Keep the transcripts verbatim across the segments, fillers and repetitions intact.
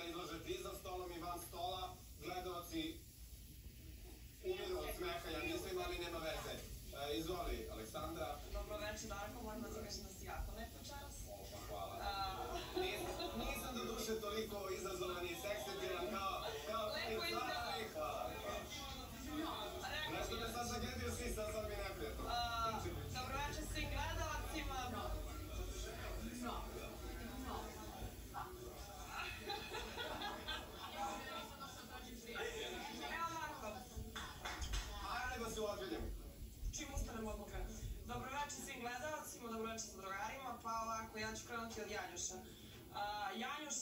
da izlažete i za stolom i van stola. Gledaoci umiru od smeha, ja mislim, ali nema veze. Izvoli, Aleksandra. Dobro večer, Darko, moram da ti kažem da si jako lepo čaras. Opa, hvala. Nisam do duše toliko izazovan i seksitivan kao ti stvari. Hvala. Nešto me sad zagledio svi, sad sad mi neprijatno. Dobro večer svim gledalacima. Evo Marko. Ajde nego se uozbiljimo. Čim ustanemo odmah krenuti. Dobro večer svim gledalacima, dobro večer sa drugarima, pa ovako, ja ću krenuti od Janjuša. Janjuš...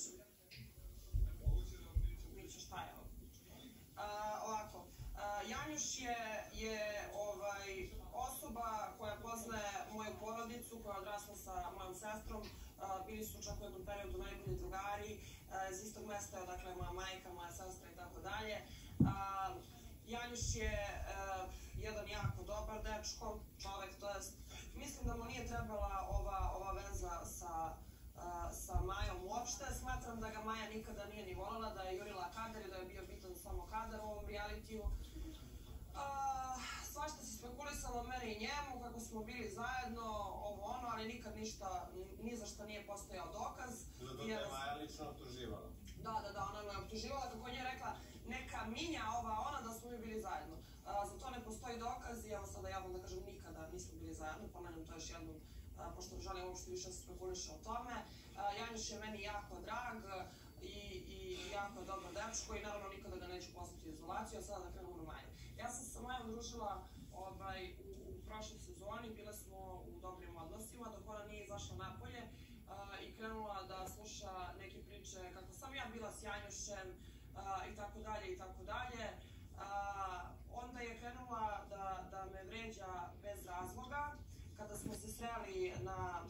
Miću, šta je ovo? Ovako, Janjuš je osoba koja poznaje moju porodicu, koja je odrasla sa mojom sestrom, bili su čak u jednom periodu najbolji drugari, iz istog mesta je odakle moja majka, moja sestra i tako dalje. Janjuš je jedan jako dobar dečko, čovek, to jest, mislim da mu nije trebala ova veza sa Majom uopšte. Smatram da ga Maja nikada nije ni voljela, da je jurila kadar i da je bio bitan samo kadar u ovom realitiju. Svašta se spekulisalo o mene i njemu, kako smo bili zajedno, ovo ono, ali nikad ništa, ni za šta nije postojao dokaz. Zato te je Maja lično optuživala? Da, da, da, ona me optuživala, kako on je rekla, neka minja ova ona da smo mi bili zajedno. Za to ne postoji dokaz i evo sada javno da kažem nikada nismo bili zajedno, ponavljam to još jednom, pošto ne želim uopšte više se spekuliše o tome. Janjuš je meni jako drag i jako dobro dečko i naravno nikada ga neću poslati u izolaciju, a sada da krenemo na Maju. Ja sam se sa Majom družila u prošloj sezoni, bile smo u dobrim odnosima dok ona nije izašla napolje i krenula da sluša neke priče kako sam ja bila s Janjušem i tako dalje i tako dalje. Onda je krenula da me vređa bez razloga. Kada smo se sreli